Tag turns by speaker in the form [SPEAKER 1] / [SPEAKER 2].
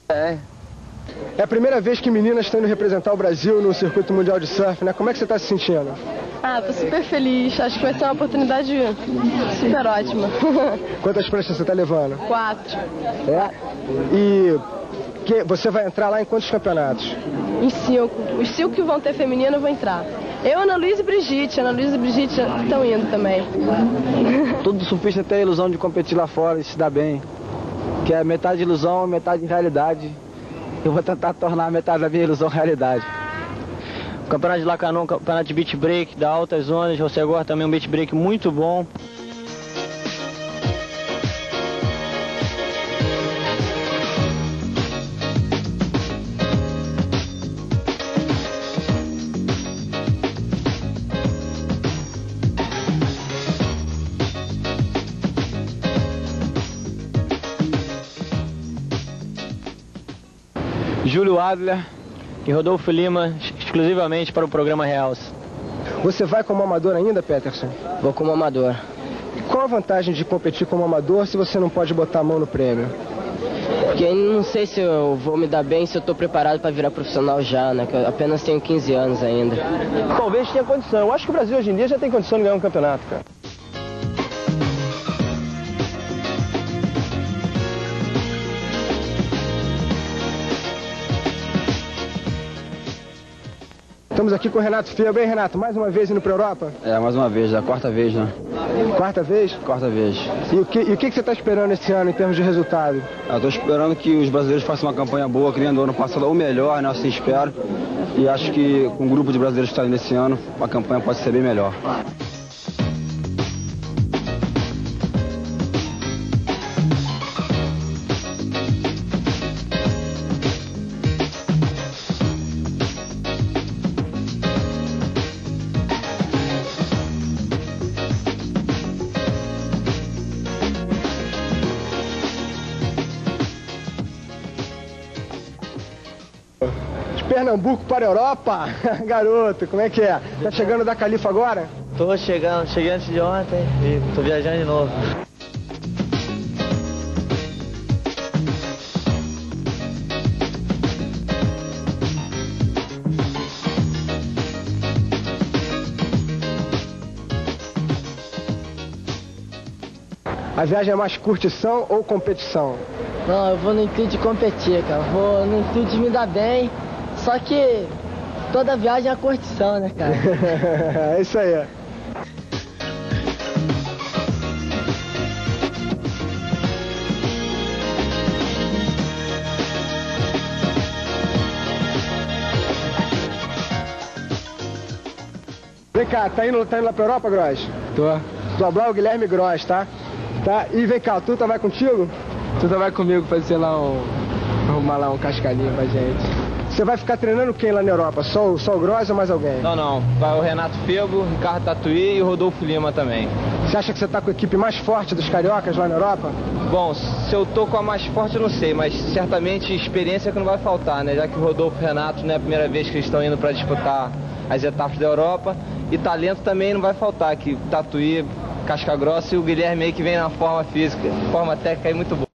[SPEAKER 1] É a primeira vez que meninas estão indo representar o Brasil no circuito mundial de surf, né? Como é que você está se sentindo?
[SPEAKER 2] Tô super feliz. Acho que vai ser uma oportunidade super ótima.
[SPEAKER 1] Quantas pranchas você está levando?
[SPEAKER 2] 4.
[SPEAKER 1] É? E você vai entrar lá em quantos campeonatos?
[SPEAKER 2] Em 5. Os 5 que vão ter feminino eu vou entrar. Eu, Ana Luísa e Brigitte. Ana Luísa e Brigitte estão indo também.
[SPEAKER 3] Todo surfista tem a ilusão de competir lá fora e se dar bem. Que é metade ilusão, metade realidade. Eu vou tentar tornar metade da minha ilusão realidade. O campeonato de Lacanau, campeonato de beach break, da altas zonas, você agora também um beach break muito bom. Júlio Adler e Rodolfo Lima, exclusivamente para o programa Realce.
[SPEAKER 1] Você vai como amador ainda, Peterson?
[SPEAKER 3] Vou como amador.
[SPEAKER 1] E qual a vantagem de competir como amador se você não pode botar a mão no prêmio?
[SPEAKER 3] Porque eu não sei se eu vou me dar bem, se eu estou preparado para virar profissional já, né? Que eu apenas tenho 15 anos ainda.
[SPEAKER 1] Talvez tenha condição. Eu acho que o Brasil hoje em dia já tem condição de ganhar um campeonato, cara. Estamos aqui com o Renato Febo. E aí, Renato, mais uma vez indo para a Europa?
[SPEAKER 3] Mais uma vez, a quarta vez, né?
[SPEAKER 1] Quarta vez?
[SPEAKER 3] Quarta vez.
[SPEAKER 1] E o que você está esperando esse ano em termos de resultado?
[SPEAKER 3] Eu estou esperando que os brasileiros façam uma campanha boa, que nem do ano passado, ou melhor, né? Assim espero. E acho que com o grupo de brasileiros que está indo esse ano, a campanha pode ser bem melhor.
[SPEAKER 1] Pernambuco para a Europa? Garoto, como é que é? Tá chegando da Califa agora?
[SPEAKER 3] Tô chegando, cheguei antes de ontem e tô viajando de novo.
[SPEAKER 1] A viagem é mais curtição ou competição?
[SPEAKER 3] Não, eu vou no intuito de competir, cara. Vou no intuito de me dar bem. Só que toda viagem é a curtição, né, cara?
[SPEAKER 1] É isso aí. Vem cá, tá indo lá pra Europa, Gross?
[SPEAKER 3] Tô.
[SPEAKER 1] Blá o Guilherme Gross, tá? E vem cá, Tuta vai contigo?
[SPEAKER 3] Tuta vai comigo fazer lá arrumar lá um cascalhinho pra gente.
[SPEAKER 1] Você vai ficar treinando quem lá na Europa? Só o Gross ou mais alguém?
[SPEAKER 3] Não. Vai o Renato Febo, Ricardo Tatuí e o Rodolfo Lima também.
[SPEAKER 1] Você acha que você tá com a equipe mais forte dos cariocas lá na Europa?
[SPEAKER 3] Bom, se eu tô com a mais forte eu não sei, mas certamente experiência que não vai faltar, né? Já que o Rodolfo e o Renato não é a primeira vez que eles estão indo para disputar as etapas da Europa. E talento também não vai faltar, que Tatuí, Casca Grossa e o Guilherme aí que vem na forma física, forma técnica aí muito boa.